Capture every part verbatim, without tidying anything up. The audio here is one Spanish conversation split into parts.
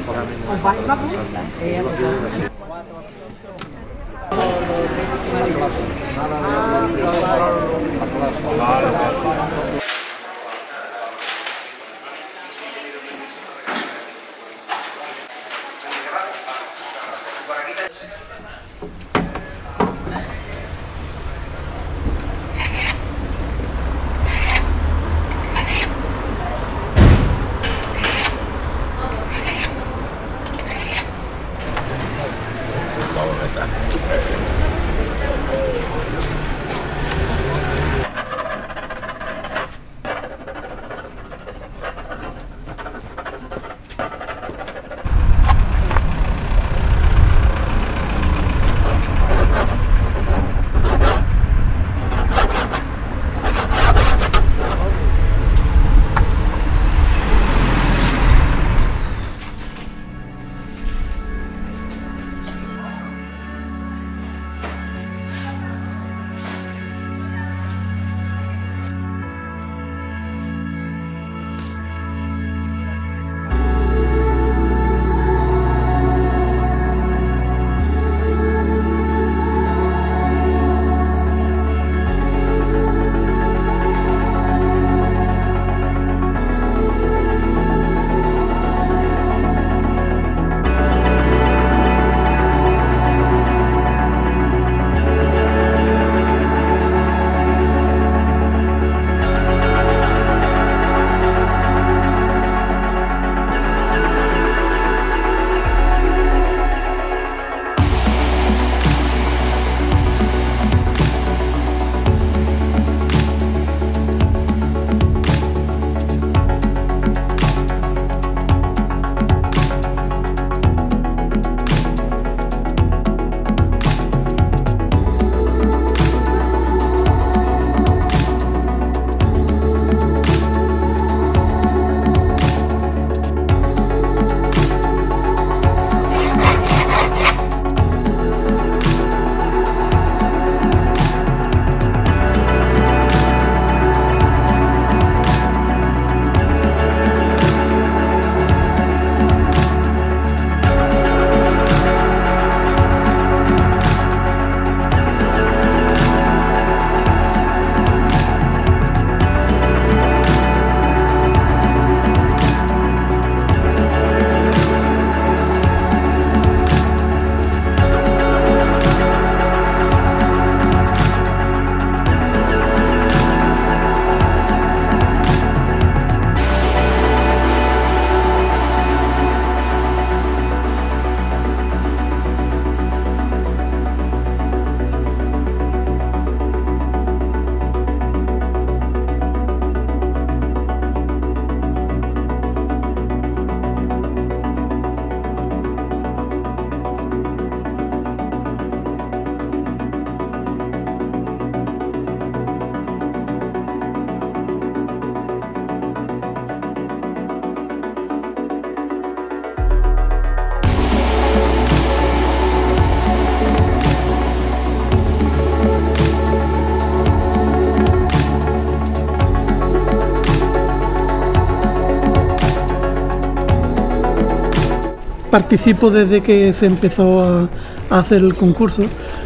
participo desde que se empezó a, a hacer el concurso.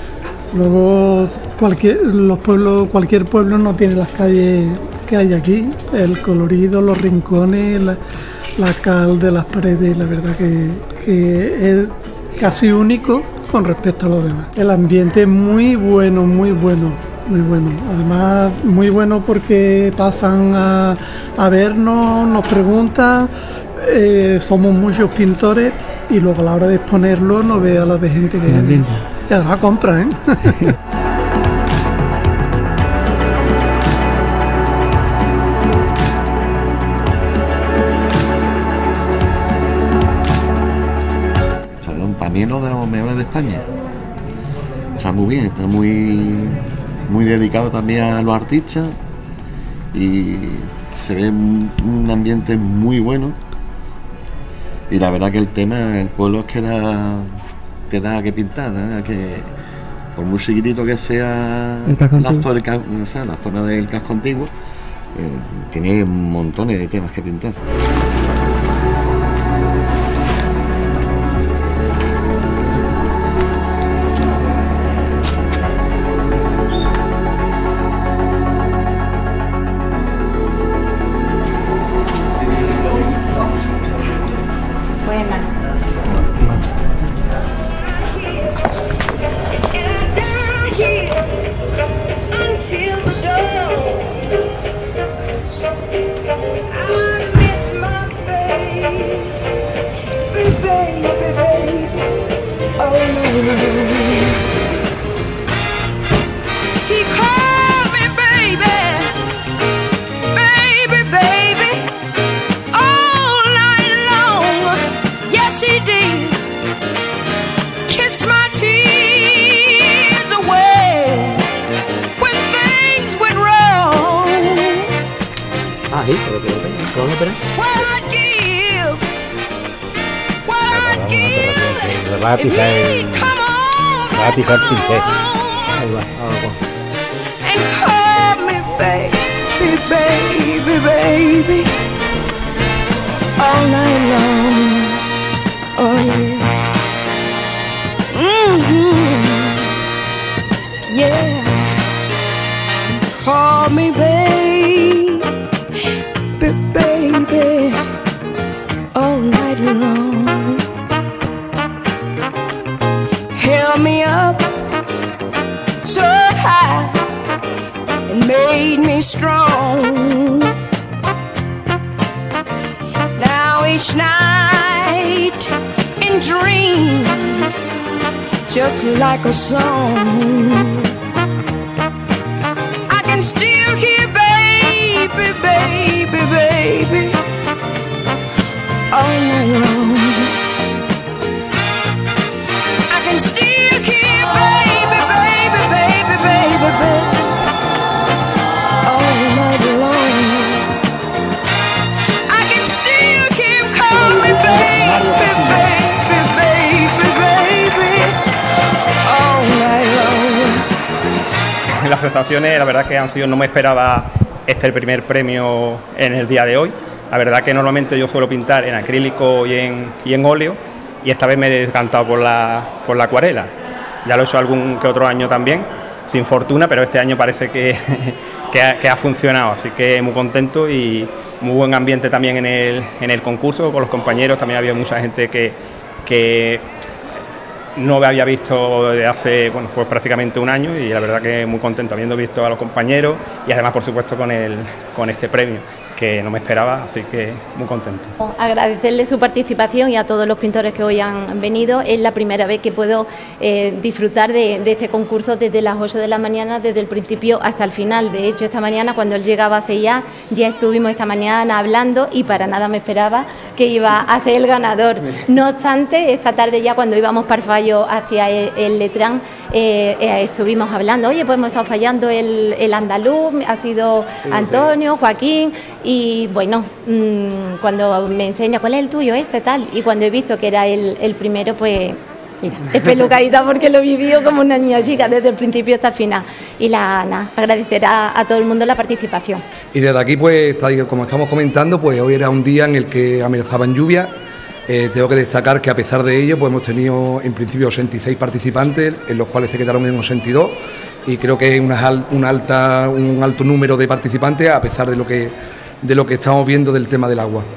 Luego cualquier, los pueblos, cualquier pueblo no tiene las calles que hay aquí, el colorido, los rincones, la, la cal de las paredes, la verdad que, que es casi único con respecto a los demás. El ambiente es muy bueno, muy bueno, muy bueno. Además, muy bueno porque pasan a, a vernos, nos preguntan, eh, somos muchos pintores y luego a la hora de exponerlo no ve a la de gente que viene. Y además compran, ¿eh? Para mí es uno de los mejores de España. Está muy bien, está muy, muy dedicado también a los artistas y se ve un, un ambiente muy bueno. Y la verdad que el tema, el pueblo es que da que, da que pintar, ¿eh? Que por muy chiquitito que sea la zona, o sea, la zona del casco antiguo, eh, tiene montones de temas que pintar. Ah, sí, pero que lo tengo. ¿Lo vamos a esperar? Le vas a pisar el... Le vas a pisar el pincel. Ahí va, ahora va. And call me baby, baby, baby, all night long. Oh yeah. Mm-hmm. Yeah. Call me baby, baby, all night long. Held me up so high and made me strong. Now each night in dreams, just like a song, I can still hear baby, baby, baby, all night long. I can still hear baby, baby, baby, baby, baby, all night long. I can still hear him call me baby, baby, baby, baby, all night long. Las sensaciones, la verdad que han sido, no me esperaba este primer premio en el día de hoy. La verdad que normalmente yo suelo pintar en acrílico y en, y en óleo, y esta vez me he decantado por la, por la acuarela. Ya lo he hecho algún que otro año también, sin fortuna, pero este año parece que, que, ha, que ha funcionado, así que muy contento y muy buen ambiente también en el, en el concurso, con los compañeros. También había mucha gente que, que no me había visto desde hace, bueno, pues prácticamente un año, y la verdad que muy contento habiendo visto a los compañeros y además, por supuesto, con, el, con este premio, que no me esperaba, así que muy contento. Agradecerle su participación y a todos los pintores que hoy han venido. Es la primera vez que puedo eh, disfrutar de, de este concurso desde las ocho de la mañana, desde el principio hasta el final. De hecho, esta mañana cuando él llegaba a Seiya, ya estuvimos esta mañana hablando y para nada me esperaba que iba a ser el ganador. No obstante, esta tarde ya cuando íbamos para el fallo hacia el, el Letrán, eh, eh, estuvimos hablando, oye, pues hemos estado fallando el, el andaluz, ha sido sí, Antonio, sí. Joaquín. Y bueno, mmm, cuando me enseña cuál es el tuyo, este tal, y cuando he visto que era el, el primero, pues mira, espelucadita porque lo he vivido como una niña chica desde el principio hasta el final. Y la nada, agradecer a, a todo el mundo la participación. Y desde aquí, pues, como estamos comentando, pues hoy era un día en el que amenazaban lluvia. Eh, tengo que destacar que a pesar de ello, pues hemos tenido en principio ochenta y seis participantes, en los cuales se quedaron en ochenta y dos, y creo que es una, una alta, un alto número de participantes a pesar de lo que de lo que estamos viendo del tema del agua.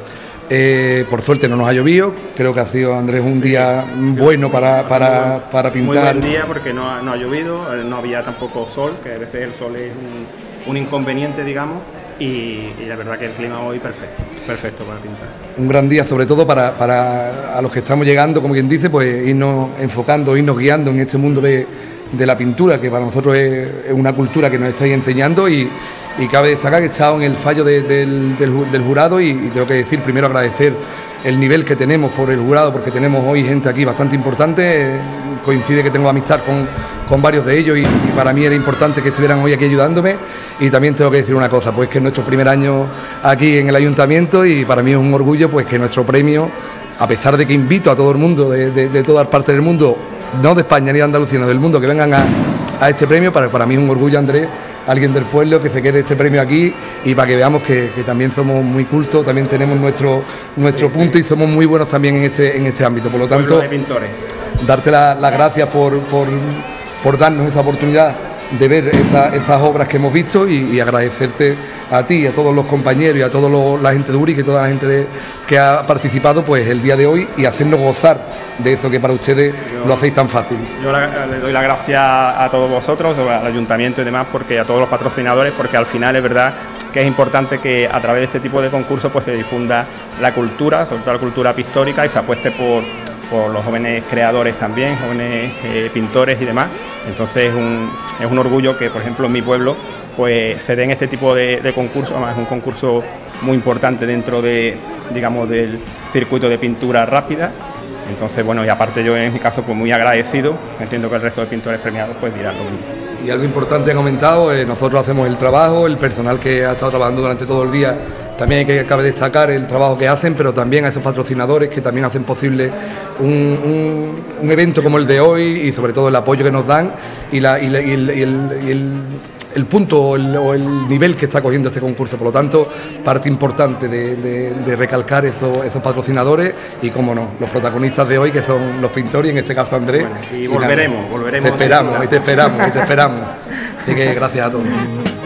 Eh, por suerte no nos ha llovido, creo que ha sido, Andrés, un día bueno para, para, para pintar. Muy buen día porque no ha, no ha llovido, no había tampoco sol, que a veces el sol es un, un inconveniente, digamos, y, y la verdad que el clima hoy perfecto, perfecto para pintar. Un gran día, sobre todo para, para a los que estamos llegando, como quien dice, pues irnos enfocando, irnos guiando en este mundo de, de la pintura, que para nosotros es, es una cultura que nos estáis enseñando, y Y cabe destacar que he estado en el fallo de, del, del, del jurado y, y tengo que decir, primero agradecer el nivel que tenemos por el jurado, porque tenemos hoy gente aquí bastante importante. Eh, coincide que tengo amistad con, con varios de ellos y, y para mí era importante que estuvieran hoy aquí ayudándome. Y también tengo que decir una cosa, pues que es nuestro primer año aquí en el ayuntamiento y para mí es un orgullo pues que nuestro premio, a pesar de que invito a todo el mundo de, de, de todas partes del mundo, no de España ni de Andalucía, sino del mundo, que vengan a, a este premio, para, para mí es un orgullo, Andrés, alguien del pueblo que se quede este premio aquí, y para que veamos que, que también somos muy cultos, también tenemos nuestro nuestro sí, punto sí. Y somos muy buenos también en este en este ámbito. Por lo tanto, de pintores. Darte las la gracias por, por, por darnos esa oportunidad de ver esa, esas obras que hemos visto y, y agradecerte a ti, a todos los compañeros y a toda la gente de Urique, que toda la gente de, que ha participado pues el día de hoy, y hacernos gozar de eso que para ustedes yo, lo hacéis tan fácil. Yo la, le doy las gracias a todos vosotros, al ayuntamiento y demás, porque a todos los patrocinadores, porque al final es verdad que es importante que a través de este tipo de concursos pues se difunda la cultura, sobre todo la cultura pictórica, y se apueste por, por los jóvenes creadores también, jóvenes eh, pintores y demás. Entonces es un, es un orgullo que, por ejemplo, en mi pueblo pues se den este tipo de, de concursos. Además es un concurso muy importante dentro de, digamos, del circuito de pintura rápida. Entonces, bueno, y aparte yo en mi caso pues muy agradecido, entiendo que el resto de pintores premiados pues dirán lo mismo. Y algo importante he comentado, eh, nosotros hacemos el trabajo, el personal que ha estado trabajando durante todo el día también hay que cabe destacar el trabajo que hacen, pero también a esos patrocinadores que también hacen posible un, un, un evento como el de hoy y sobre todo el apoyo que nos dan y, la, y, la, y, el, y, el, y el, el punto o el, o el nivel que está cogiendo este concurso. Por lo tanto, parte importante de, de, de recalcar esos, esos patrocinadores y, como no, los protagonistas de hoy, que son los pintores, y en este caso Andrés. Bueno, y volveremos, volveremos. Te esperamos, y te esperamos, y te esperamos. Así que gracias a todos.